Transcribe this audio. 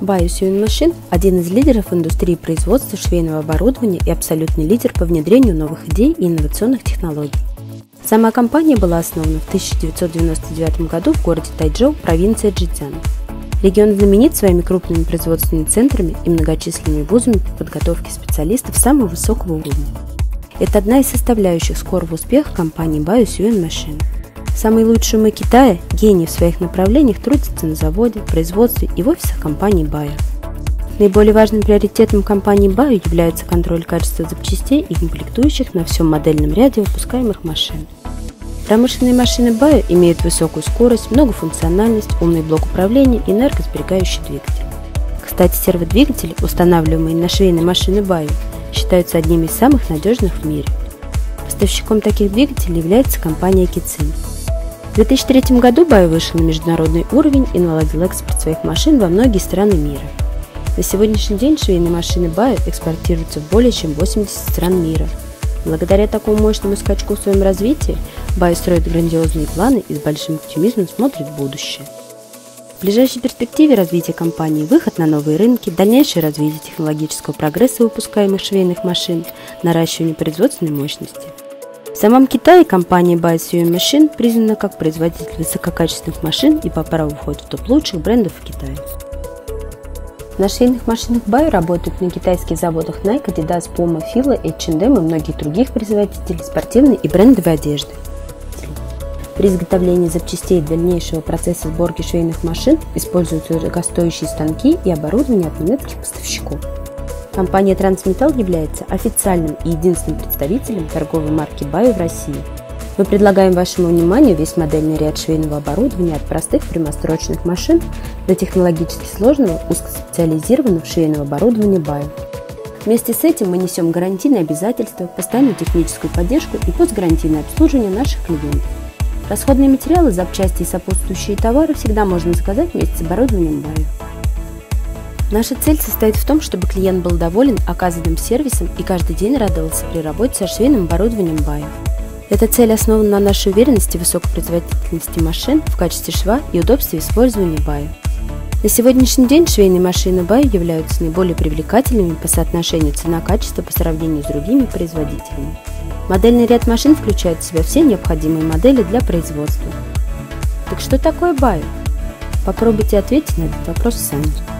Bio Sewing Machine – один из лидеров в индустрии производства швейного оборудования и абсолютный лидер по внедрению новых идей и инновационных технологий. Сама компания была основана в 1999 году в городе Тайчжоу, провинция Чжэцзян. Регион знаменит своими крупными производственными центрами и многочисленными вузами по подготовке специалистов самого высокого уровня. Это одна из составляющих скорого успеха компании Bio Sewing Machine. Самые лучшие умы Китая, гении в своих направлениях, трудятся на заводе, производстве и в офисах компании Bio. Наиболее важным приоритетом компании Bio является контроль качества запчастей и комплектующих на всем модельном ряде выпускаемых машин. Промышленные машины Bio имеют высокую скорость, многофункциональность, умный блок управления и энергосберегающий двигатель. Кстати, серводвигатели, устанавливаемые на швейные машины Bio, считаются одними из самых надежных в мире. Поставщиком таких двигателей является компания Kicin. В 2003 году Bio вышел на международный уровень и наладил экспорт своих машин во многие страны мира. На сегодняшний день швейные машины Bio экспортируются в более чем 80 стран мира. Благодаря такому мощному скачку в своем развитии, Bio строит грандиозные планы и с большим оптимизмом смотрит в будущее. В ближайшей перспективе развития компании выход на новые рынки, дальнейшее развитие технологического прогресса выпускаемых швейных машин, наращивание производственной мощности. В самом Китае компания Bio Sewing Machine признана как производитель высококачественных машин и по праву входит в топ лучших брендов в Китае. На швейных машинах Bio работают на китайских заводах Nike, Adidas, Puma, Fila, H&M и многих других производителей спортивной и брендовой одежды. При изготовлении запчастей дальнейшего процесса сборки швейных машин используются дорогостоящие станки и оборудование от немецких поставщиков. Компания Transmetal является официальным и единственным представителем торговой марки Bio в России. Мы предлагаем вашему вниманию весь модельный ряд швейного оборудования от простых прямострочных машин до технологически сложного узкоспециализированного швейного оборудования Bio. Вместе с этим мы несем гарантийные обязательства, постоянную техническую поддержку и постгарантийное обслуживание наших клиентов. Расходные материалы, запчасти и сопутствующие товары всегда можно заказать вместе с оборудованием Bio. Наша цель состоит в том, чтобы клиент был доволен оказанным сервисом и каждый день радовался при работе со швейным оборудованием Bio. Эта цель основана на нашей уверенности в высокопроизводительности машин в качестве шва и удобстве использования Bio. На сегодняшний день швейные машины Bio являются наиболее привлекательными по соотношению цена-качество по сравнению с другими производителями. Модельный ряд машин включает в себя все необходимые модели для производства. Так что такое Bio? Попробуйте ответить на этот вопрос сами.